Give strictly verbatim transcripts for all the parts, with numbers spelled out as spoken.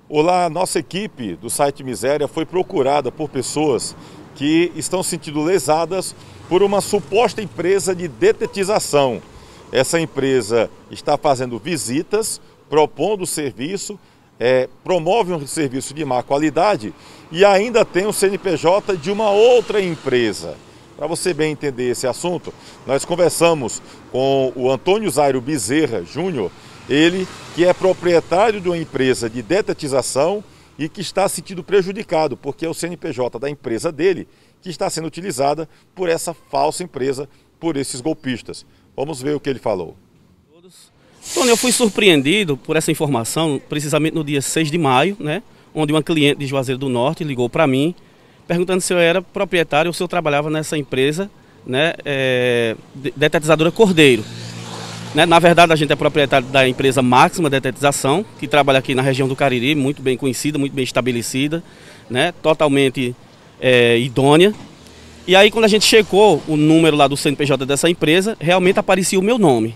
Olá, nossa equipe do site Miséria foi procurada por pessoas que estão se sentindo lesadas por uma suposta empresa de detetização. Essa empresa está fazendo visitas, propondo serviço, é, promove um serviço de má qualidade e ainda tem o C N P J de uma outra empresa. Para você bem entender esse assunto, nós conversamos com o Antônio Zairo Bezerra Júnior, ele que é proprietário de uma empresa de detetização e que está se sentindo prejudicado, porque é o C N P J da empresa dele que está sendo utilizada por essa falsa empresa, por esses golpistas. Vamos ver o que ele falou. Tony, eu fui surpreendido por essa informação, precisamente no dia seis de maio, né, onde uma cliente de Juazeiro do Norte ligou para mim, perguntando se eu era proprietário ou se eu trabalhava nessa empresa, né, é, detetizadora Cordeiro. Né, na verdade, a gente é proprietário da empresa Máxima Detetização, que trabalha aqui na região do Cariri, muito bem conhecida, muito bem estabelecida, né, totalmente é, idônea. E aí, quando a gente checou o número lá do C N P J dessa empresa, realmente aparecia o meu nome.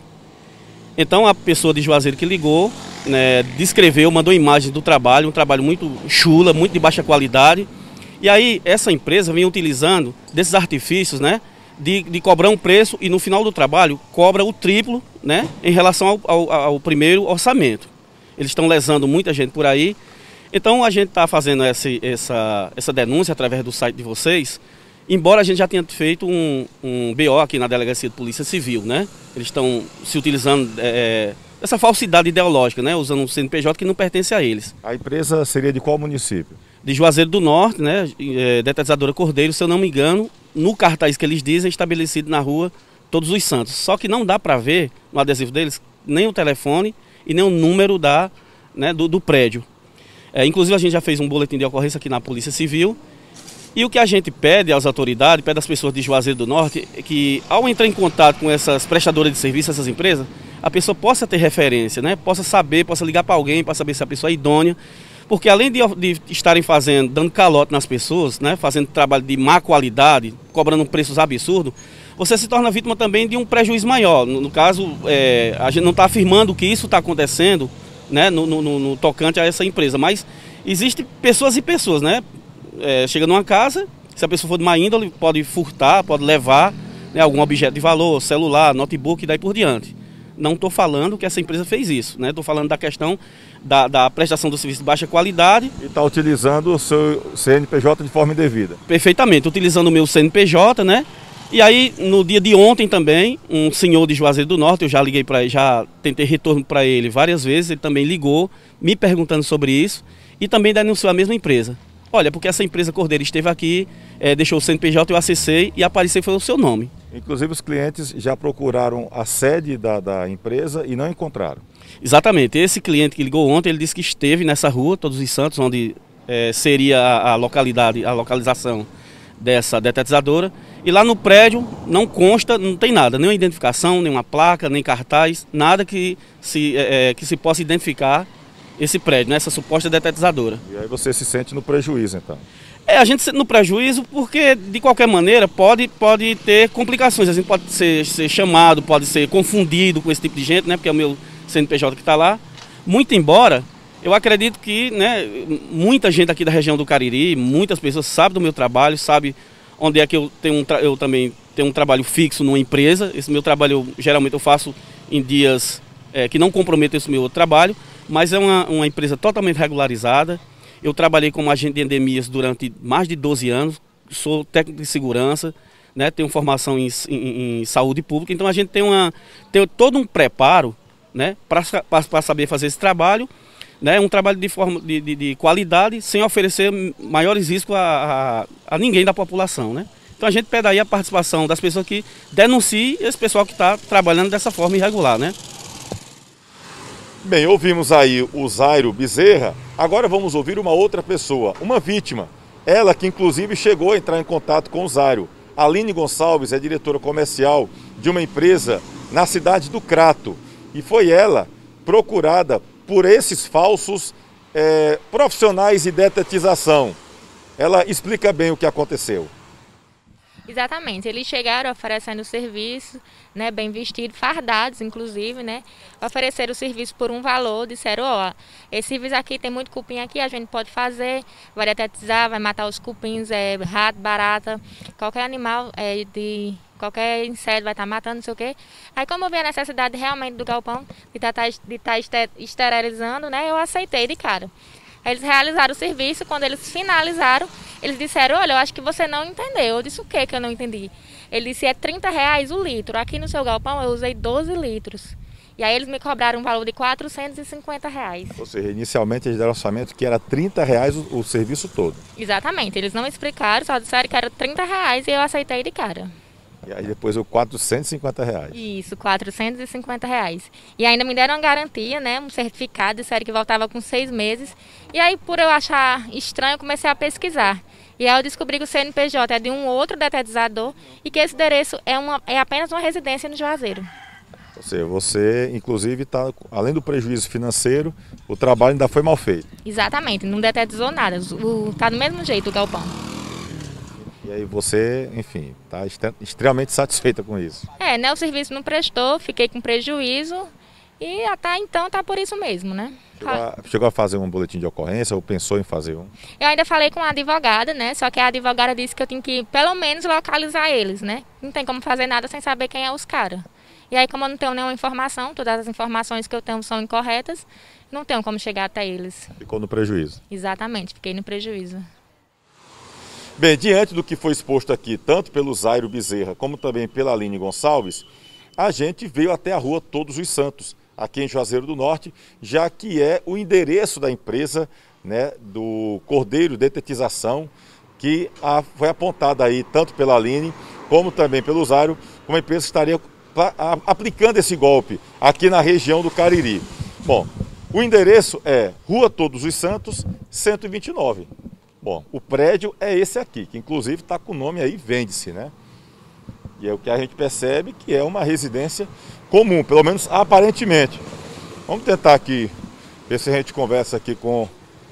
Então, a pessoa de Juazeiro que ligou, né, descreveu, mandou imagens do trabalho, um trabalho muito chula, muito de baixa qualidade. E aí, essa empresa vem utilizando desses artifícios, né, de, de cobrar um preço e no final do trabalho cobra o triplo, né, em relação ao, ao, ao primeiro orçamento. Eles estão lesando muita gente por aí. Então, a gente está fazendo essa, essa, essa denúncia através do site de vocês, embora a gente já tenha feito um, um B O aqui na Delegacia de Polícia Civil, né? Eles estão se utilizando é, essa falsidade ideológica, né? Usando um C N P J que não pertence a eles. A empresa seria de qual município? De Juazeiro do Norte, né? É, detetizadora Cordeiro, se eu não me engano, no cartaz que eles dizem, estabelecido na rua Todos os Santos. Só que não dá para ver no adesivo deles nem o telefone e nem o número da, né, do, do prédio. É, inclusive a gente já fez um boletim de ocorrência aqui na Polícia Civil. E o que a gente pede às autoridades, pede às pessoas de Juazeiro do Norte, é que ao entrar em contato com essas prestadoras de serviço, essas empresas, a pessoa possa ter referência, né? Possa saber, possa ligar para alguém para saber se a pessoa é idônea. Porque além de, de estarem fazendo, dando calote nas pessoas, né? Fazendo trabalho de má qualidade, cobrando preços absurdos, você se torna vítima também de um prejuízo maior. No, no caso, é, a gente não está afirmando que isso está acontecendo, né? No, no, no tocante a essa empresa, mas existem pessoas e pessoas, né? É, chega numa casa, se a pessoa for de má índole, pode furtar, pode levar, né, algum objeto de valor, celular, notebook e daí por diante. Não estou falando que essa empresa fez isso, né? Estou falando da questão da, da prestação do serviço de baixa qualidade. E está utilizando o seu C N P J de forma indevida. Perfeitamente, utilizando o meu C N P J, né? E aí, no dia de ontem também, um senhor de Juazeiro do Norte, eu já liguei para ele, já tentei retorno para ele várias vezes, ele também ligou, me perguntando sobre isso, e também denunciou a mesma empresa. Olha, porque essa empresa Cordeiro esteve aqui, é, deixou o C N P J, eu acessei e apareceu foi o seu nome. Inclusive os clientes já procuraram a sede da, da empresa e não encontraram. Exatamente. Esse cliente que ligou ontem, ele disse que esteve nessa rua, Todos os Santos, onde é, seria a, a localidade, a localização dessa detetizadora. E lá no prédio não consta, não tem nada, nenhuma identificação, nenhuma placa, nem cartaz, nada que se, é, que se possa identificar esse prédio, né, essa suposta detetizadora. E aí você se sente no prejuízo, então? É, a gente se sente no prejuízo porque, de qualquer maneira, pode, pode ter complicações. A gente pode ser, ser chamado, pode ser confundido com esse tipo de gente, né, porque é o meu C N P J que está lá. Muito embora, eu acredito que, né, muita gente aqui da região do Cariri, muitas pessoas sabem do meu trabalho, sabem onde é que eu, tenho um eu também tenho um trabalho fixo numa empresa. Esse meu trabalho, eu, geralmente, eu faço em dias é, que não comprometem esse meu outro trabalho. Mas é uma, uma empresa totalmente regularizada. Eu trabalhei como agente de endemias durante mais de doze anos, sou técnico de segurança, né, tenho formação em, em, em saúde pública, então a gente tem, uma, tem todo um preparo, né, para saber fazer esse trabalho, né, um trabalho de, forma, de, de, de qualidade, sem oferecer maiores riscos a, a, a ninguém da população. Né? Então a gente pede aí a participação das pessoas que denunciem esse pessoal que está trabalhando dessa forma irregular. Né? Bem, ouvimos aí o Zairo Bezerra, agora vamos ouvir uma outra pessoa, uma vítima. Ela que inclusive chegou a entrar em contato com o Zairo. Aline Gonçalves é diretora comercial de uma empresa na cidade do Crato. E foi ela procurada por esses falsos é, profissionais de detetização. Ela explica bem o que aconteceu. Exatamente, eles chegaram oferecendo o serviço, né, bem vestidos, fardados inclusive, né, ofereceram o serviço por um valor, disseram, ó, esse serviço aqui tem muito cupim aqui, a gente pode fazer, vai detetizar, vai matar os cupins, é, rato, barata, qualquer animal, é, de qualquer inseto vai estar matando, não sei o quê. Aí como eu vi a necessidade realmente do galpão de estar tá, de tá esterilizando, né, eu aceitei de cara. Aí eles realizaram o serviço, quando eles finalizaram, eles disseram, olha, eu acho que você não entendeu. Eu disse, o que que eu não entendi? Ele disse, é trinta reais o litro. Aqui no seu galpão eu usei doze litros. E aí eles me cobraram um valor de quatrocentos e cinquenta reais. Ou seja, inicialmente eles deram orçamento que era trinta reais o, o serviço todo. Exatamente, eles não explicaram, só disseram que era trinta reais e eu aceitei de cara. E aí depois o quatrocentos e cinquenta reais. Isso, quatrocentos e cinquenta reais. E ainda me deram uma garantia, né, um certificado, disseram que voltava com seis meses. E aí, por eu achar estranho, eu comecei a pesquisar. E aí eu descobri que o C N P J é de um outro detetizador e que esse endereço é, uma, é apenas uma residência no Juazeiro. Ou seja, você, inclusive, tá, além do prejuízo financeiro, o trabalho ainda foi mal feito. Exatamente, não detetizou nada, está do mesmo jeito o galpão. E aí você, enfim, está extremamente satisfeita com isso. É, né, o serviço não prestou, fiquei com prejuízo e até então está por isso mesmo, né? Chegou a, chegou a fazer um boletim de ocorrência ou pensou em fazer um? Eu ainda falei com a advogada, né? Só que a advogada disse que eu tinha que pelo menos localizar eles, né? Não tem como fazer nada sem saber quem é os caras. E aí, como eu não tenho nenhuma informação, todas as informações que eu tenho são incorretas, não tenho como chegar até eles. Ficou no prejuízo? Exatamente, fiquei no prejuízo. Bem, diante do que foi exposto aqui, tanto pelo Zairo Bezerra como também pela Aline Gonçalves, a gente veio até a rua Todos os Santos, aqui em Juazeiro do Norte, já que é o endereço da empresa, né, do Cordeiro Detetização, que a, foi apontada aí tanto pela Aline como também pelo Zairo, como a empresa estaria a, aplicando esse golpe aqui na região do Cariri. Bom, o endereço é Rua Todos os Santos, cento e vinte e nove. Bom, o prédio é esse aqui, que inclusive está com o nome aí, Vende-se, né? E é o que a gente percebe que é uma residência comum, pelo menos aparentemente. Vamos tentar aqui, ver se a gente conversa aqui com...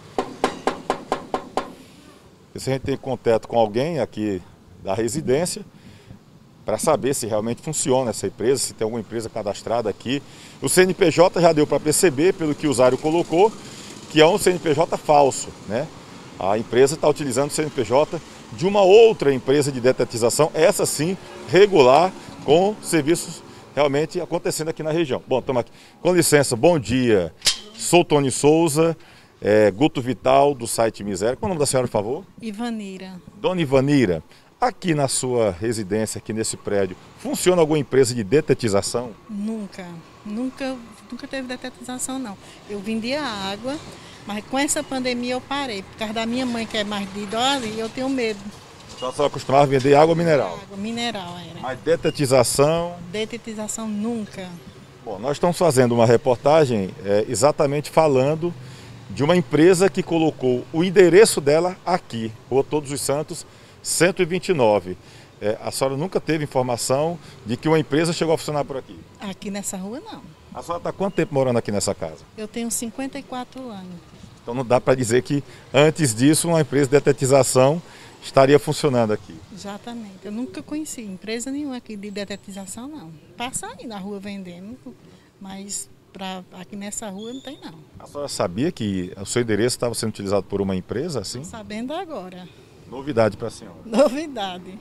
Ver se a gente tem contato com alguém aqui da residência, para saber se realmente funciona essa empresa, se tem alguma empresa cadastrada aqui. O C N P J já deu para perceber, pelo que o Zairo colocou, que é um C N P J falso, né? A empresa está utilizando o C N P J de uma outra empresa de detetização, essa sim, regular, com serviços realmente acontecendo aqui na região. Bom, estamos aqui. Com licença, bom dia. Sou Tony Souza, é, Guto Vital, do site Miséria. Qual é o nome da senhora, por favor? Ivanira. Dona Ivanira, aqui na sua residência, aqui nesse prédio, funciona alguma empresa de detetização? Nunca, nunca, nunca teve detetização, não. Eu vendia água, mas com essa pandemia eu parei, por causa da minminha mãe, que é mais de idosa, e eu tenho medo. Então a senhora costumava vender água mineral? Água mineral era. Mas detetização? Detetização nunca. Bom, nós estamos fazendo uma reportagem é, exatamente falando de uma empresa que colocou o endereço dela aqui, Rua Todos os Santos, cento e vinte e nove. É, a senhora nunca teve informação de que uma empresa chegou a funcionar por aqui? Aqui nessa rua, não. A senhora está quanto tempo morando aqui nessa casa? Eu tenho cinquenta e quatro anos. Então não dá para dizer que antes disso uma empresa de detetização estaria funcionando aqui. Exatamente. Eu nunca conheci empresa nenhuma aqui de detetização, não. Passa aí na rua vendendo, mas pra, aqui nessa rua não tem, não. A senhora sabia que o seu endereço estava sendo utilizado por uma empresa assim? Estou sabendo agora. Novidade para a senhora. Novidade.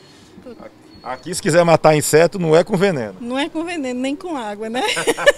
Aqui, se quiser matar inseto, não é com veneno. Não é com veneno, nem com água, né?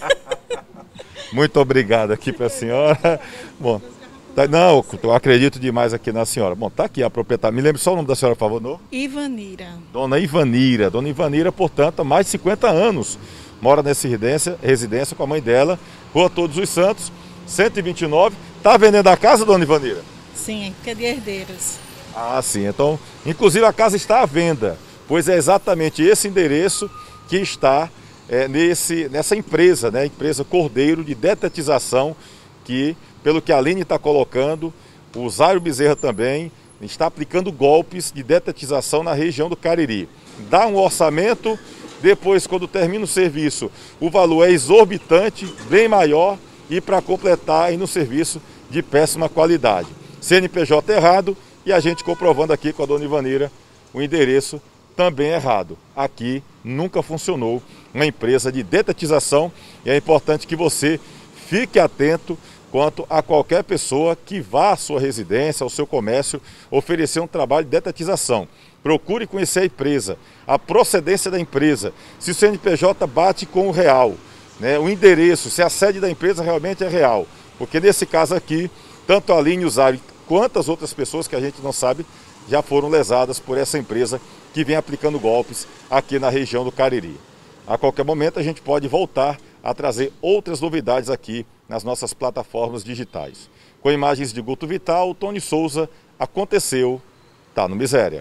Muito obrigado aqui para a senhora. Bom, tá, não, eu acredito demais aqui na senhora. Bom, tá aqui a proprietária. Me lembre só o nome da senhora, por favor, não? Ivanira. Dona Ivanira. Dona Ivanira, portanto, há mais de cinquenta anos mora nessa residência, residência com a mãe dela, Rua Todos os Santos, cento e vinte e nove. Tá vendendo a casa, Dona Ivanira? Sim, que é de herdeiros. Ah, sim. Então, inclusive a casa está à venda, pois é exatamente esse endereço que está é, nesse, nessa empresa, né? Empresa Cordeiro de Detetização, que, pelo que a Aline está colocando, o Zairo Bezerra também está aplicando golpes de detetização na região do Cariri. Dá um orçamento, depois, quando termina o serviço, o valor é exorbitante, bem maior, e para completar aí no serviço de péssima qualidade. C N P J errado, e a gente comprovando aqui com a Dona Ivanira o endereço também é errado. Aqui nunca funcionou uma empresa de detetização e é importante que você fique atento quanto a qualquer pessoa que vá à sua residência, ao seu comércio, oferecer um trabalho de detetização. Procure conhecer a empresa, a procedência da empresa, se o C N P J bate com o real, né, o endereço, se a sede da empresa realmente é real. Porque nesse caso aqui, tanto a Aline Usário quanto as outras pessoas que a gente não sabe, já foram lesadas por essa empresa que vem aplicando golpes aqui na região do Cariri. A qualquer momento a gente pode voltar a trazer outras novidades aqui nas nossas plataformas digitais. Com imagens de Guto Vital, Tony Souza, aconteceu, tá no Miséria.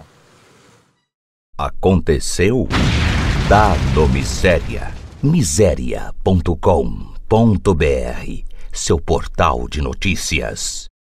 Aconteceu, tá no Miséria. miséria ponto com ponto br, seu portal de notícias.